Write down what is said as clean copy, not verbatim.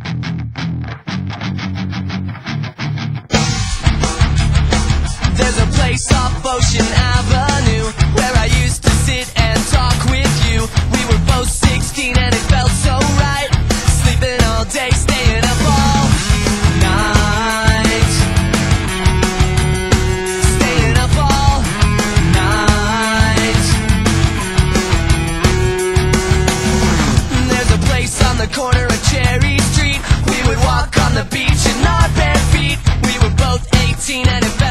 There's a place off Ocean Avenue where I used to sit and talk with you. We were both 16 and it felt so right, sleeping all day, staying up all night, staying up all night. There's a place on the corner of Cherry Street. We would walk on the beach in our bare feet. We were both 18 and it